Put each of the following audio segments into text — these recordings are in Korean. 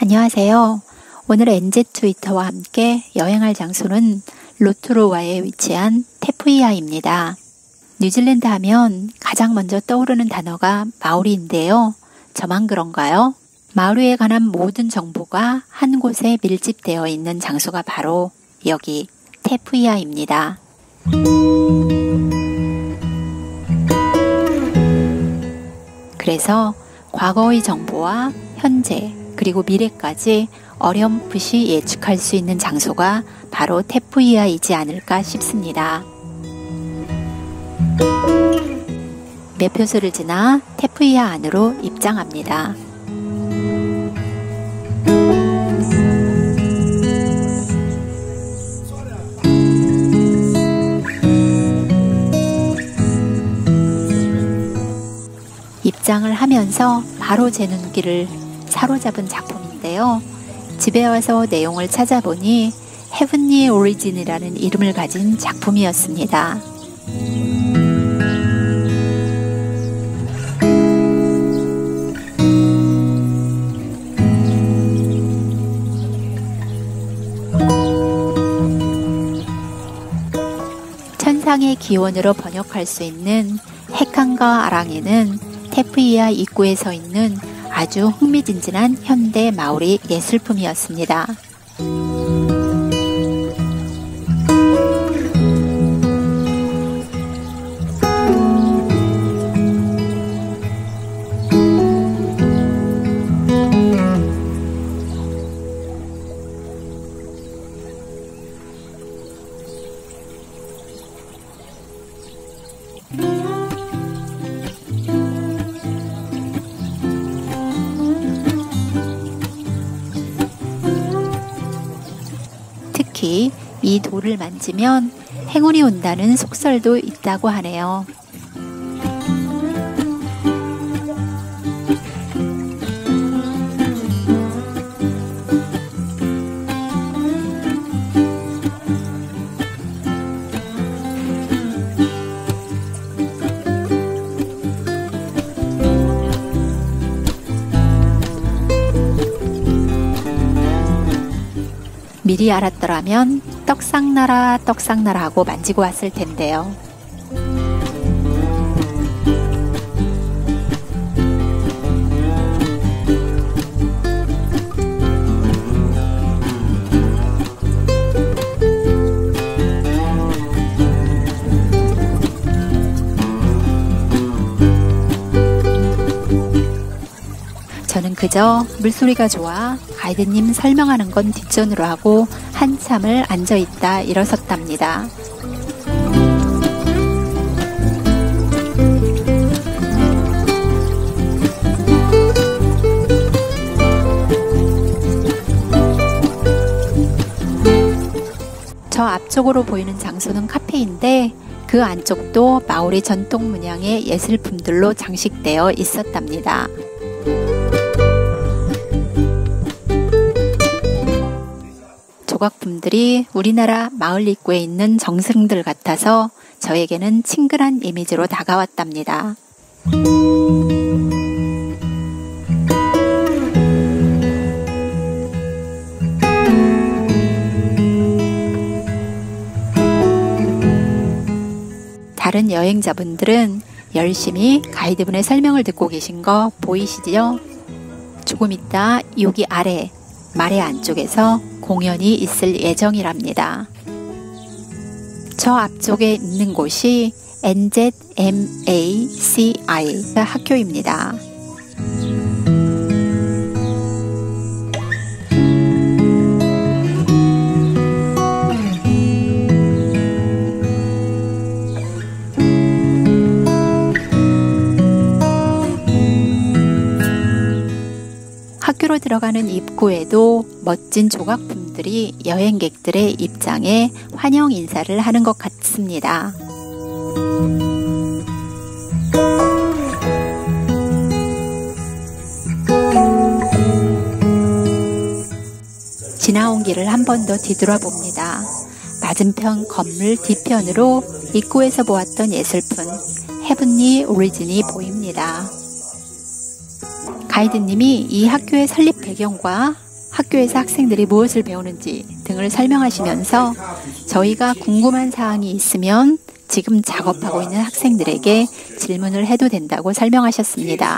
안녕하세요. 오늘 NZ 트위터와 함께 여행할 장소는 로토루아에 위치한 테푸이아입니다. 뉴질랜드 하면 가장 먼저 떠오르는 단어가 마오리인데요. 저만 그런가요? 마오리에 관한 모든 정보가 한 곳에 밀집되어 있는 장소가 바로 여기 테푸이아입니다. 그래서 과거의 정보와 현재 그리고 미래까지 어렴풋이 예측할 수 있는 장소가 바로 테푸이아이지 않을까 싶습니다. 매표소를 지나 테푸이아 안으로 입장합니다. 입장을 하면서 바로 제 눈길을 사로잡은 작품인데요. 집에 와서 내용을 찾아보니 헤븐리 오리진이라는 이름을 가진 작품이었습니다. 천상의 기원으로 번역할 수 있는 헤칸과 아랑이는 테푸이아 입구에 서 있는 아주 흥미진진한 현대 마오리 예술품이었습니다. 특히 이 돌을 만지면 행운이 온다는 속설도 있다고 하네요. 미리 알았더라면 떡상나라 떡상나라 하고 만지고 왔을 텐데요. 저는 그저 물소리가 좋아 가이드님 설명하는 건 뒷전으로 하고 한참을 앉아있다 일어섰답니다. 저 앞쪽으로 보이는 장소는 카페인데 그 안쪽도 마오리 전통 문양의 예술품들로 장식되어 있었답니다. 조각품들이 우리나라 마을 입구에 있는 정승들 같아서 저에게는 친근한 이미지로 다가왔답니다. 다른 여행자분들은 열심히 가이드분의 설명을 듣고 계신 거 보이시죠? 조금 있다 여기 아래 말의 안쪽에서 공연이 있을 예정이랍니다. 저 앞쪽에 있는 곳이 NZMACI 학교입니다. 학교로 들어가는 입구에도 멋진 조각품들이 여행객들의 입장에 환영 인사를 하는 것 같습니다. 지나온 길을 한 번 더 뒤돌아봅니다. 맞은편 건물 뒤편으로 입구에서 보았던 예술품 헤븐리 오리진이 보입니다. 가이드님이 이 학교의 설립 배경과 학교에서 학생들이 무엇을 배우는지 등을 설명하시면서 저희가 궁금한 사항이 있으면 지금 작업하고 있는 학생들에게 질문을 해도 된다고 설명하셨습니다.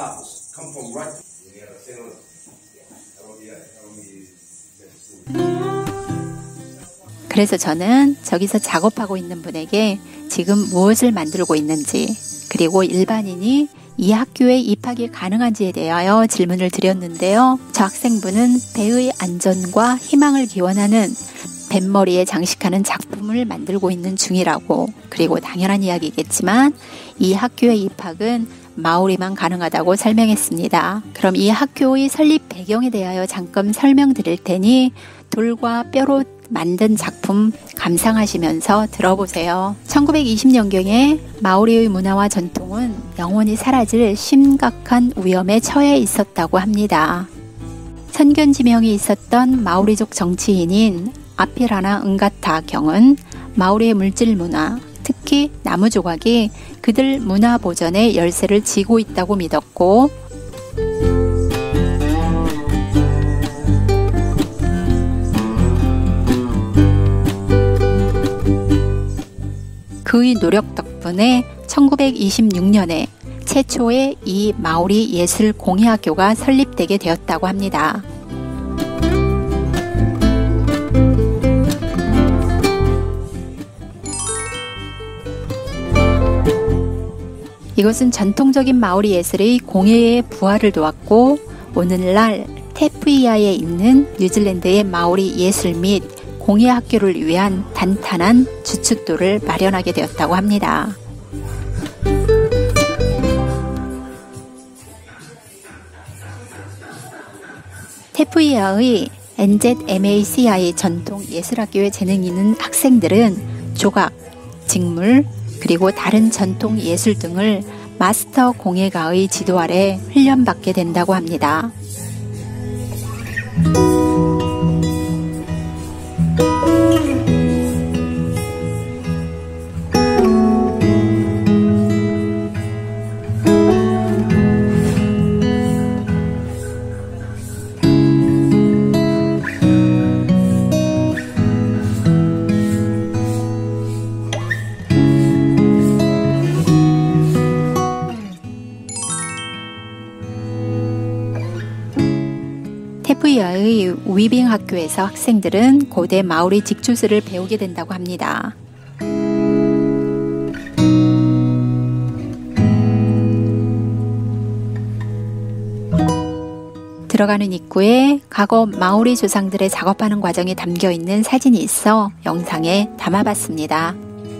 그래서 저는 저기서 작업하고 있는 분에게 지금 무엇을 만들고 있는지, 그리고 일반인이 이 학교에 입학이 가능한지에 대하여 질문을 드렸는데요. 저 학생분은 배의 안전과 희망을 기원하는 뱃머리에 장식하는 작품을 만들고 있는 중이라고, 그리고 당연한 이야기겠지만 이 학교의 입학은 마오리만 가능하다고 설명했습니다. 그럼 이 학교의 설립 배경에 대하여 잠깐 설명드릴 테니 돌과 뼈로 만든 작품 감상하시면서 들어보세요. 1920년경에 마오리의 문화와 전통은 영원히 사라질 심각한 위험에 처해 있었다고 합니다. 선견지명이 있었던 마오리족 정치인인 아피라나 응가타 경은 마오리의 물질 문화, 특히 나무 조각이 그들 문화 보존의 열쇠를 쥐고 있다고 믿었고, 그의 노력 덕분에 1926년에 최초의 이 마오리 예술 공예학교가 설립되게 되었다고 합니다. 이것은 전통적인 마오리 예술의 공예의 부활을 도왔고, 오늘날 테푸이아에 있는 뉴질랜드의 마오리 예술 및 공예학교를 위한 단단한 주춧돌을 마련하게 되었다고 합니다. 테푸이아의 NZMACI 전통 예술학교에 재능이 있는 학생들은 조각, 직물, 그리고 다른 전통 예술 등을 마스터 공예가의 지도 아래 훈련받게 된다고 합니다. 테푸이아의 위빙 학교에서 학생들은 고대 마오리 직주술을 배우게 된다고 합니다. 들어가는 입구에 과거 마오리 조상들의 작업하는 과정이 담겨 있는 사진이 있어 영상에 담아봤습니다.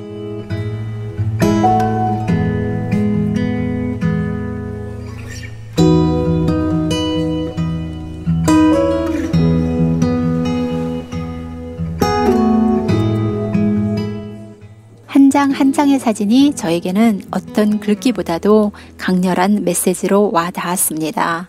한 장 한 장의 사진이 저에게는 어떤 글귀보다도 강렬한 메시지로 와 닿았습니다.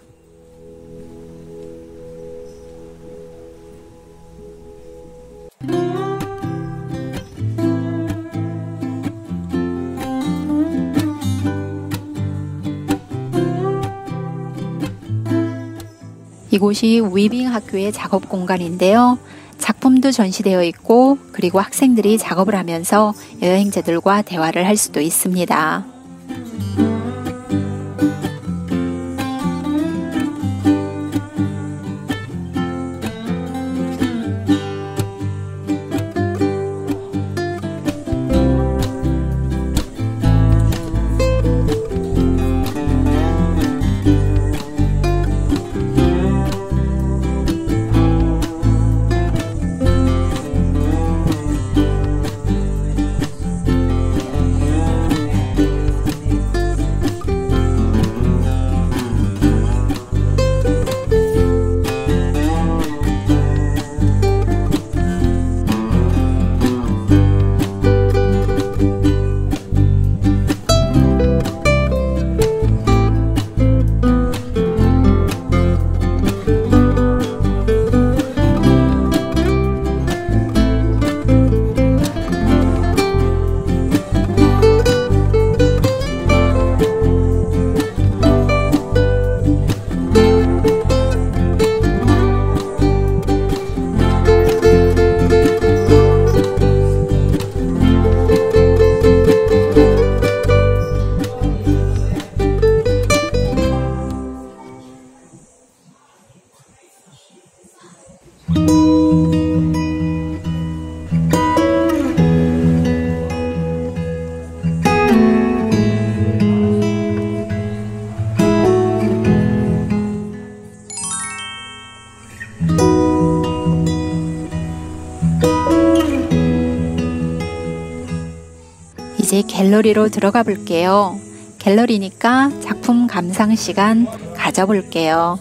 이곳이 위빙 학교의 작업 공간인데요. 작품도 전시되어 있고, 그리고 학생들이 작업을 하면서 여행자들과 대화를 할 수도 있습니다. 갤러리로 들어가 볼게요. 갤러리니까 작품 감상 시간 가져볼게요.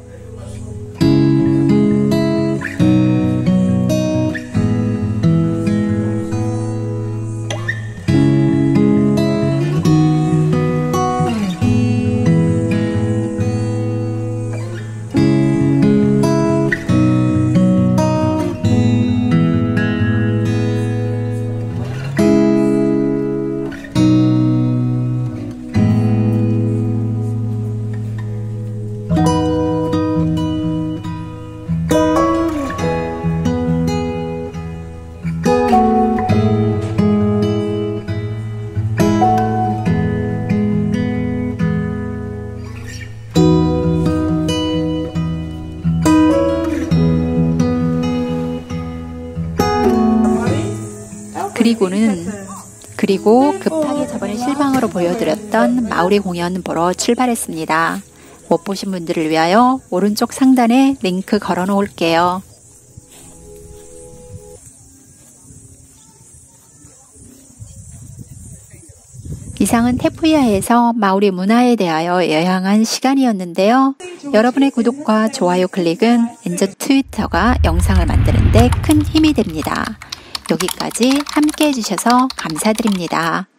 그리고 급하게 저번에 실방으로 보여드렸던 마오리 공연 보러 출발했습니다. 못 보신 분들을 위하여 오른쪽 상단에 링크 걸어 놓을게요. 이상은 테푸이아에서 마오리 문화에 대하여 여행한 시간이었는데요. 여러분의 구독과 좋아요 클릭은 엔저 트위터가 영상을 만드는 데 큰 힘이 됩니다. 여기까지 함께 해주셔서 감사드립니다.